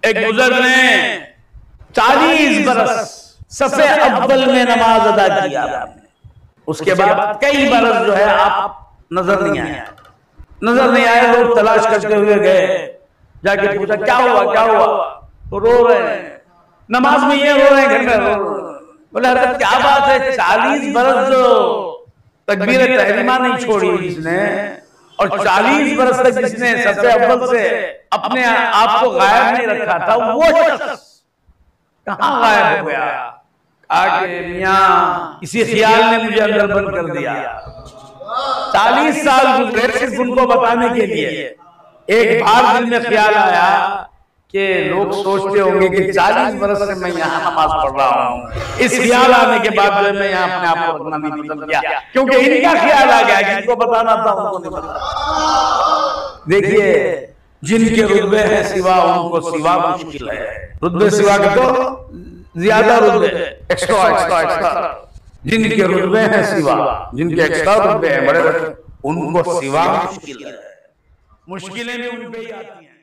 एक बुजुर्ग ने 40 बरस सफे अव्वल में नमाज अदा किया, उसके बाद कई बरस जो है आप नजर नहीं आए। लोग तलाश करते हुए गए, जाके पूछा क्या हुआ क्या हुआ, तो रो रहे हैं, नमाज में ये रो रहे हैं, घर में रो रहे हैं। बोले अरे क्या बात है, 40 बरस जो तकबीर तहरीमा नहीं छोड़ी जिसने, और 40 बरस तक जिसने सफे अव्वल से अपने आप को गायब नहीं रखा था, वो शख्स कहां गायब हो गया? आके मियां इसी ख्याल ने मुझे अंदर बंद कर दिया। 40 साल गुजरे सिर्फ उनको बताने के लिए। एक बार दिल में ख्याल आया कि लोग सोचते होंगे कि 40 बरस से मैं यहाँ नमाज पढ़ रहा हूँ। इस ख्याल आने के बाद जो मैं यहाँ अपने आप को रखना नहीं पसंद किया, क्योंकि इनका ख्याल आ गया कि इनको बताना था, उनको नहीं बताना। देखिए, जिनके रुतबे हैं सिवा, उनको सिवा मुश्किल है। रुतबे सिवा के तो ज्यादा रुतबे, एक्स्ट्रा। जिनके रुतबे हैं सिवा, जिनके एक्स्ट्रा रुतबे हैं बड़े बड़े, उनको सिवा मुश्किल है। मुश्किलें भी उन पे ही आती हैं।